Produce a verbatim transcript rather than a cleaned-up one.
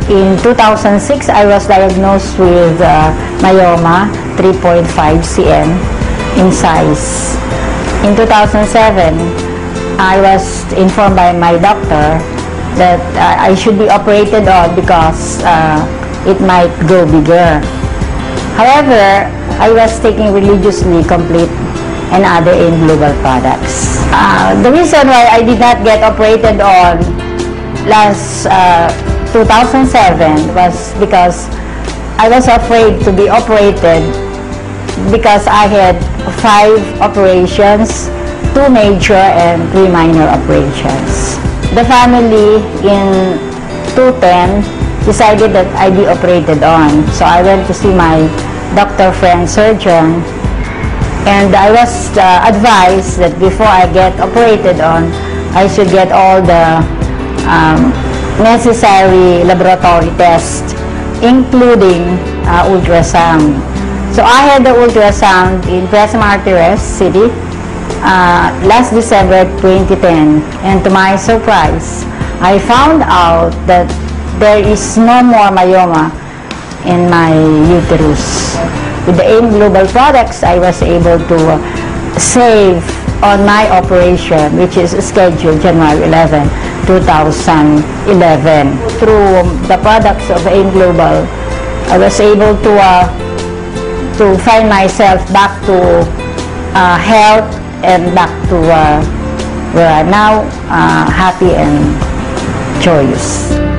In two thousand six, I was diagnosed with uh, myoma, three point five centimeters in size. In two thousand seven, I was informed by my doctor that uh, I should be operated on because uh, it might go bigger. However, I was taking religiously Complete and other AIM Global products. Uh, the reason why I did not get operated on last uh, two thousand seven was because I was afraid to be operated because I had five operations, two major and three minor operations. The family in two ten decided that I be operated on. So I went to see my doctor friend surgeon, and I was uh, advised that before I get operated on, I should get all the um, necessary laboratory tests, including uh, ultrasound. So I had the ultrasound in Quezon Martires City uh, last December twenty ten, and to my surprise, I found out that there is no more myoma in my uterus. With the AIM Global products, I was able to save on my operation, which is scheduled January eleventh, two thousand eleven. Through the products of AIM Global, I was able to uh, to find myself back to uh, health and back to uh, where I'm now uh, happy and joyous.